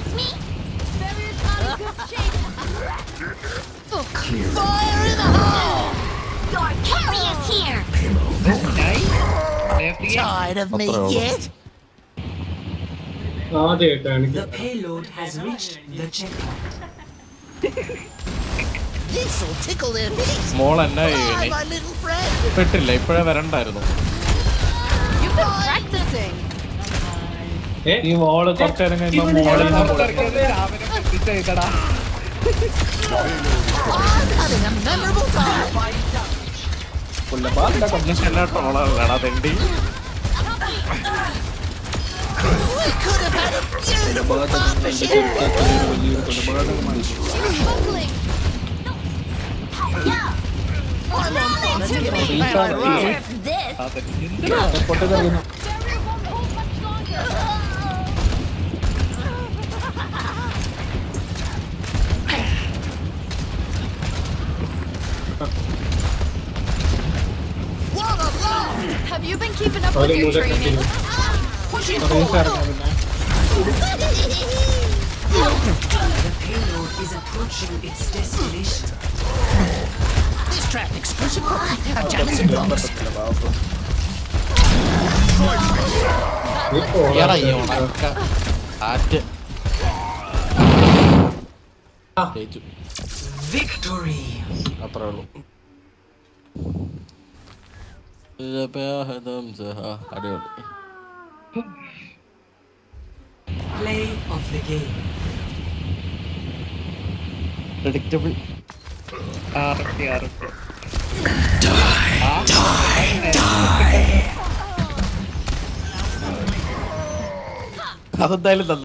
It's me. Fire in the hole! Your carry is here. Tired of me yet? The payload has reached the checkpoint. This'll tickle their feet. Small and Bye, my little friend. You've been practicing. ഈ wall കുറച്ച് നേരം കഴിയുമ്പോൾ മോളിൽ നിന്ന് I'm having a memorable time. We could have had a beautiful partnership. She was buckling. I'm on fire to me. This. What a blow! Have you been keeping up with your training? Pushing forward. The payload is approaching its destination. This trap exclusive for Jackson Dogs. Victory. Play of the game. Predictable. അതെന്തായാലും